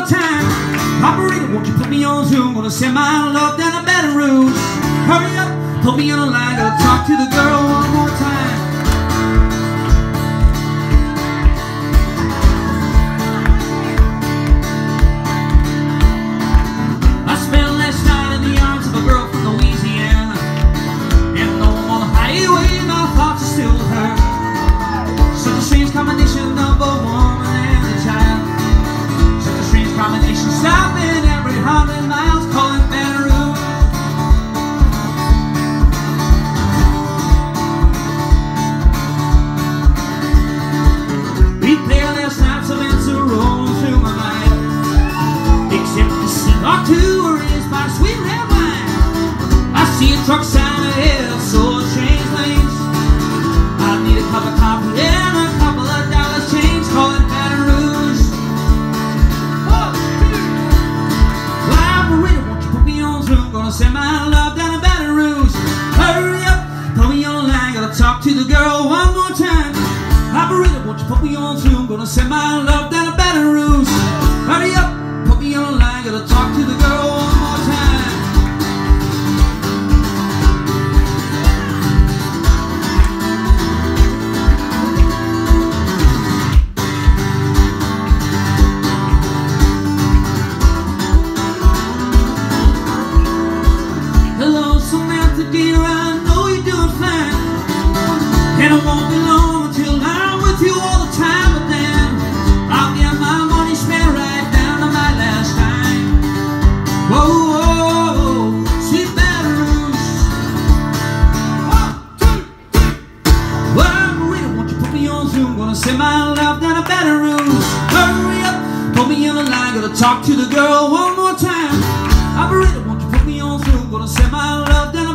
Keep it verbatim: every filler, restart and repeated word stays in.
more time. Operator, won't you put me on Zoom? Gonna send my love down to Baton Rouge. Hurry up, put me on the line. Gotta talk to the girl one more time. I spent last night in the arms of a girl from Louisiana, and though I'm on the highway, my thoughts are still with her. Such a strange combination of a woman and a child. Such a strange combination, stopping every hundred miles, calling Baton Rouge. We played last night, so it's a roll through my mind. Except the scene or two are raised by sweet red wine. I see a truck sign ahead, so change lanes. I need a cup of coffee and a couple of dollars change, calling Baton Rouge. One, two. Well, operator, won't you put me on Zoom? Gonna send my love down to Baton Rouge. Hurry up, put me on the line. Gotta talk to the girl one more time. Operator, won't you put me on Zoom? Gonna send my love down to Baton Rouge. Hurry up, put me on the line. Gotta talk to the girl one more time. Hello, Samantha dear, I know you're doing fine, and I won't be long until I'm with you all the time. But then I'll get my money spent right down to my last dime. Whoa, whoa, whoa, sweet Baton Rouge. One, two, three. Well, operator, won't you put me on Zoom? Gonna send my love down to Baton Rouge. Hurry up, put me on the line. Gotta talk to the girl one more time. Operator, won't you put me on Zoom? Gonna send my love down to